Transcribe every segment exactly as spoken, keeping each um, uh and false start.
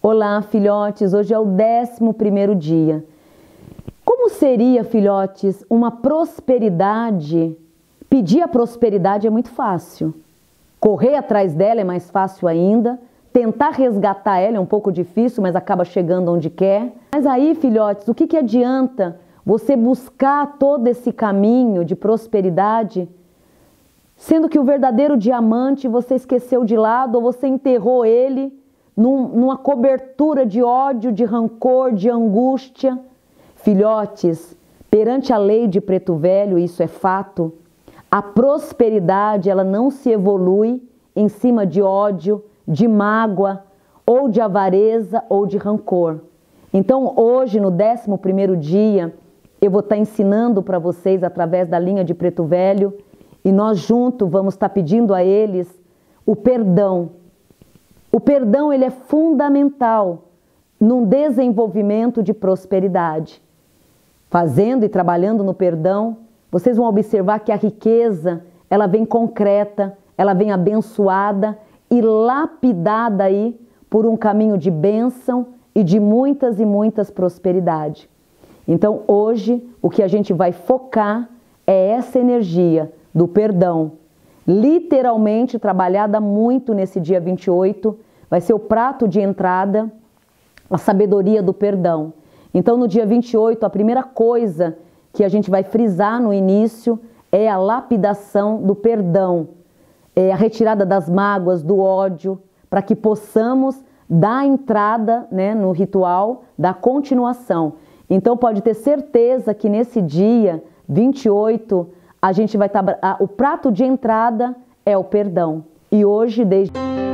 Olá, filhotes! Hoje é o décimo primeiro dia. Como seria, filhotes, uma prosperidade? Pedir a prosperidade é muito fácil. Correr atrás dela é mais fácil ainda. Tentar resgatar ela é um pouco difícil, mas acaba chegando onde quer. Mas aí, filhotes, o que, que adianta você buscar todo esse caminho de prosperidade, sendo que o verdadeiro diamante você esqueceu de lado ou você enterrou ele num, numa cobertura de ódio, de rancor, de angústia? Filhotes, perante a lei de Preto Velho, isso é fato, a prosperidade ela não se evolui em cima de ódio, de mágoa, ou de avareza, ou de rancor. Então hoje, no décimo primeiro dia, eu vou estar ensinando para vocês através da linha de Preto Velho, e nós juntos vamos estar pedindo a eles o perdão. O perdão ele é fundamental num desenvolvimento de prosperidade. Fazendo e trabalhando no perdão, vocês vão observar que a riqueza, ela vem concreta, ela vem abençoada e lapidada aí por um caminho de bênção e de muitas e muitas prosperidade. Então hoje o que a gente vai focar é essa energia do perdão, literalmente trabalhada muito nesse dia vinte e oito, vai ser o prato de entrada, a sabedoria do perdão. Então no dia vinte e oito a primeira coisa que a gente vai frisar no início é a lapidação do perdão, é a retirada das mágoas, do ódio, para que possamos dar entrada, né, no ritual da continuação. Então pode ter certeza que nesse dia vinte e oito a gente vai estar, tá, o prato de entrada é o perdão. E hoje desde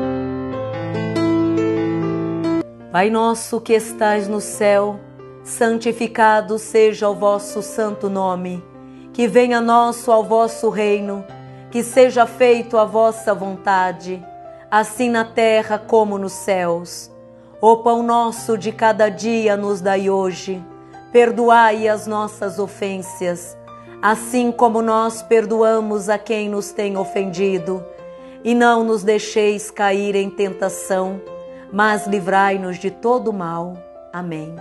Pai nosso que estais no céu, santificado seja o vosso santo nome, que venha nosso ao vosso reino, que seja feito a vossa vontade, assim na terra como nos céus. O pão nosso de cada dia nos dai hoje, perdoai as nossas ofensas, assim como nós perdoamos a quem nos tem ofendido, e não nos deixeis cair em tentação, mas livrai-nos de todo mal. Amém.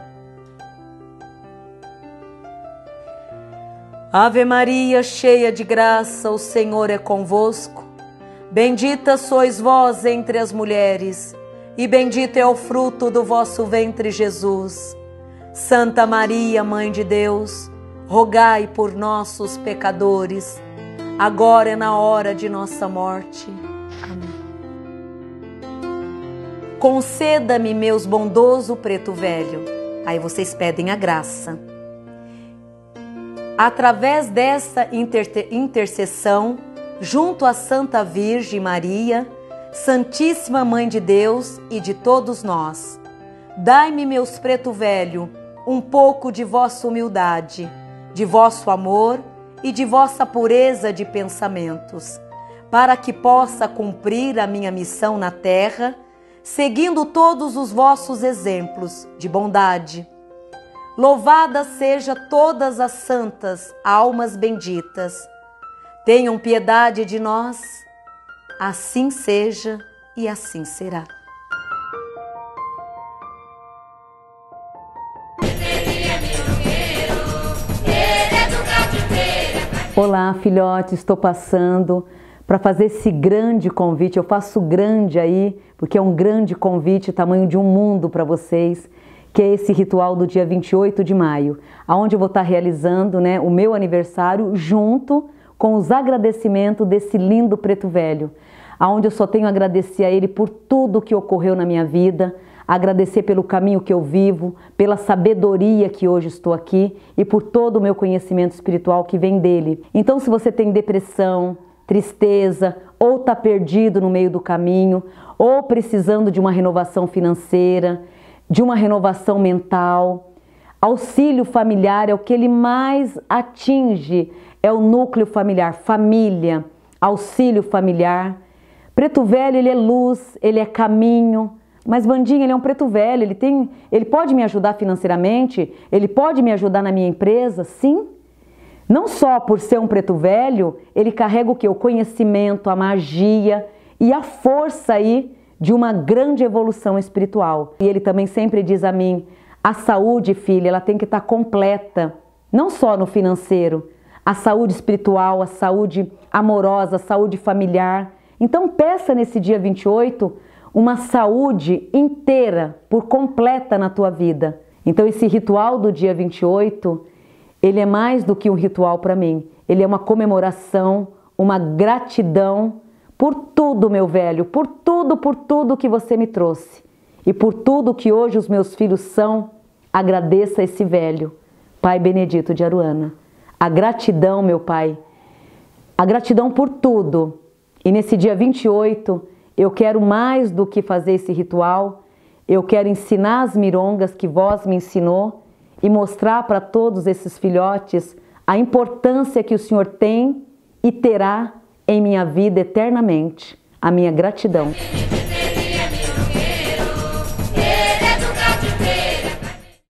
Ave Maria, cheia de graça, o Senhor é convosco. Bendita sois vós entre as mulheres, e bendito é o fruto do vosso ventre, Jesus. Santa Maria, Mãe de Deus, rogai por nossos pecadores, agora é na hora de nossa morte. Amém. Conceda-me, meus bondoso Preto Velho. Aí vocês pedem a graça. Através dessa inter intercessão, junto à Santa Virgem Maria, Santíssima Mãe de Deus e de todos nós, dai-me, meus Preto Velho, um pouco de vossa humildade, de vosso amor e de vossa pureza de pensamentos, para que possa cumprir a minha missão na terra, seguindo todos os vossos exemplos de bondade. Louvada seja todas as santas almas benditas. Tenham piedade de nós. Assim seja e assim será. Olá, filhote, estou passando para fazer esse grande convite. Eu faço grande aí, porque é um grande convite, tamanho de um mundo para vocês, que é esse ritual do dia vinte e oito de maio, onde eu vou estar realizando, né, o meu aniversário junto com os agradecimentos desse lindo Preto Velho, onde eu só tenho a agradecer a ele por tudo que ocorreu na minha vida, agradecer pelo caminho que eu vivo, pela sabedoria que hoje estou aqui e por todo o meu conhecimento espiritual que vem dele. Então, se você tem depressão, tristeza, ou está perdido no meio do caminho, ou precisando de uma renovação financeira, de uma renovação mental, auxílio familiar é o que ele mais atinge, é o núcleo familiar, família, auxílio familiar. Preto Velho, ele é luz, ele é caminho, mas Vandinha, ele é um preto velho, ele, tem, ele pode me ajudar financeiramente? Ele pode me ajudar na minha empresa? Sim. Não só por ser um preto velho, ele carrega o quê? O conhecimento, a magia e a força aí de uma grande evolução espiritual. E ele também sempre diz a mim, a saúde, filha, ela tem que estar completa, não só no financeiro, a saúde espiritual, a saúde amorosa, a saúde familiar. Então peça nesse dia vinte e oito uma saúde inteira, por completa na tua vida. Então esse ritual do dia vinte e oito, ele é mais do que um ritual para mim. Ele é uma comemoração, uma gratidão por tudo, meu velho, por tudo, por tudo que você me trouxe. E por tudo que hoje os meus filhos são, agradeça esse velho, Pai Benedito de Aruana. A gratidão, meu Pai, a gratidão por tudo. E nesse dia vinte e oito, eu quero mais do que fazer esse ritual, eu quero ensinar as mirongas que vós me ensinou e mostrar para todos esses filhotes a importância que o Senhor tem e terá em minha vida eternamente. A minha gratidão.